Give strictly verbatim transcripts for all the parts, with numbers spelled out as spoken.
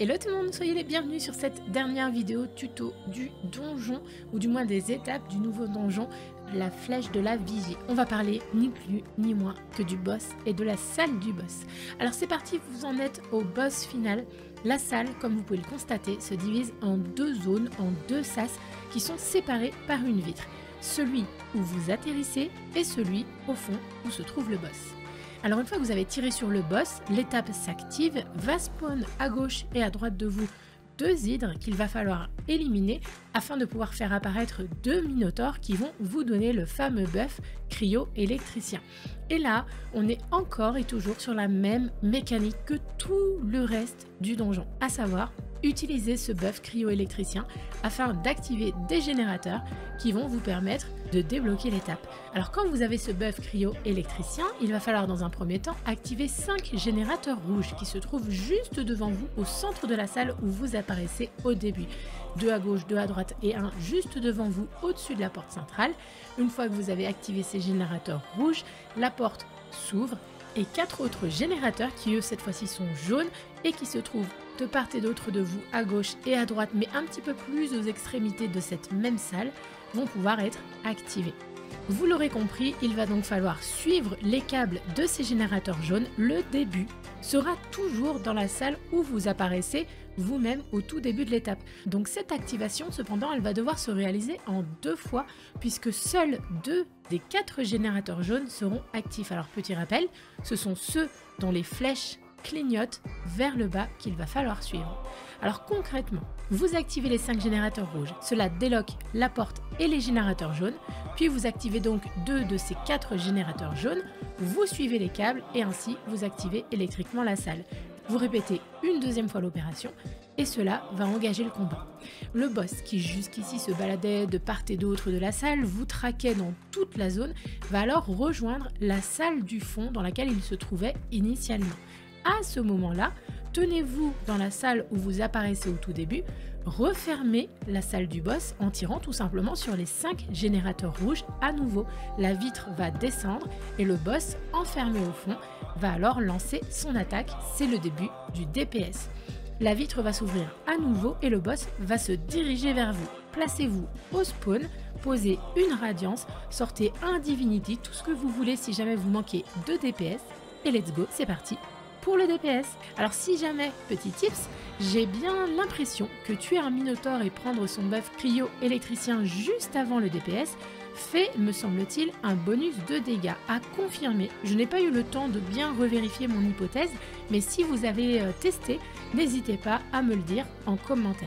Hello tout le monde, soyez les bienvenus sur cette dernière vidéo tuto du donjon, ou du moins des étapes du nouveau donjon, la flèche de la vigie. On va parler ni plus ni moins que du boss et de la salle du boss. Alors c'est parti, vous en êtes au boss final. La salle, comme vous pouvez le constater, se divise en deux zones, en deux sas qui sont séparés par une vitre. Celui où vous atterrissez et celui au fond où se trouve le boss. Alors une fois que vous avez tiré sur le boss, l'étape s'active, va spawn à gauche et à droite de vous deux hydres qu'il va falloir éliminer afin de pouvoir faire apparaître deux minotaures qui vont vous donner le fameux buff cryo-électricien. Et là, on est encore et toujours sur la même mécanique que tout le reste du donjon, à savoir utiliser ce buff cryo-électricien afin d'activer des générateurs qui vont vous permettre de débloquer l'étape. Alors quand vous avez ce buff cryo-électricien, il va falloir dans un premier temps activer cinq générateurs rouges qui se trouvent juste devant vous au centre de la salle où vous apparaissez au début. Deux à gauche, deux à droite et un juste devant vous au-dessus de la porte centrale. Une fois que vous avez activé ces générateurs rouges, la porte s'ouvre et quatre autres générateurs qui eux cette fois-ci sont jaunes et qui se trouvent de part et d'autre de vous à gauche et à droite mais un petit peu plus aux extrémités de cette même salle vont pouvoir être activés. Vous l'aurez compris, il va donc falloir suivre les câbles de ces générateurs jaunes. Le début sera toujours dans la salle où vous apparaissez vous-même au tout début de l'étape. Donc cette activation, cependant, elle va devoir se réaliser en deux fois puisque seuls deux des quatre générateurs jaunes seront actifs. Alors petit rappel, ce sont ceux dont les flèches clignotent vers le bas qu'il va falloir suivre. Alors concrètement, vous activez les cinq générateurs rouges, cela déloque la porte et les générateurs jaunes, puis vous activez donc deux de ces quatre générateurs jaunes, vous suivez les câbles et ainsi vous activez électriquement la salle. Vous répétez une deuxième fois l'opération et cela va engager le combat. Le boss qui jusqu'ici se baladait de part et d'autre de la salle, vous traquait dans toute la zone, va alors rejoindre la salle du fond dans laquelle il se trouvait initialement. À ce moment-là, tenez-vous dans la salle où vous apparaissez au tout début, refermez la salle du boss en tirant tout simplement sur les cinq générateurs rouges à nouveau. La vitre va descendre et le boss, enfermé au fond, va alors lancer son attaque. C'est le début du D P S. La vitre va s'ouvrir à nouveau et le boss va se diriger vers vous. Placez-vous au spawn, posez une radiance, sortez un divinity, tout ce que vous voulez si jamais vous manquez de D P S et let's go, c'est parti pour le D P S. Alors si jamais, petit tips, j'ai bien l'impression que tuer un minotaure et prendre son buff cryo-électricien juste avant le D P S fait, me semble-t-il, un bonus de dégâts à confirmer. Je n'ai pas eu le temps de bien revérifier mon hypothèse, mais si vous avez euh, testé, n'hésitez pas à me le dire en commentaire.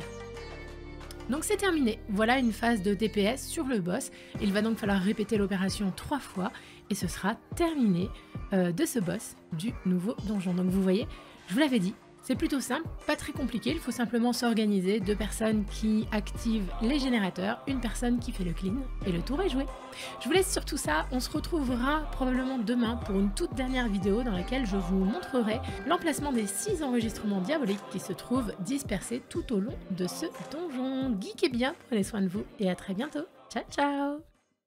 Donc c'est terminé, voilà une phase de D P S sur le boss. Il va donc falloir répéter l'opération trois fois et ce sera terminé euh, de ce boss du nouveau donjon. Donc vous voyez, je vous l'avais dit, c'est plutôt simple, pas très compliqué, il faut simplement s'organiser, deux personnes qui activent les générateurs, une personne qui fait le clean et le tour est joué. Je vous laisse sur tout ça, on se retrouvera probablement demain pour une toute dernière vidéo dans laquelle je vous montrerai l'emplacement des six enregistrements diaboliques qui se trouvent dispersés tout au long de ce donjon. Geekez bien, prenez soin de vous et à très bientôt. Ciao ciao!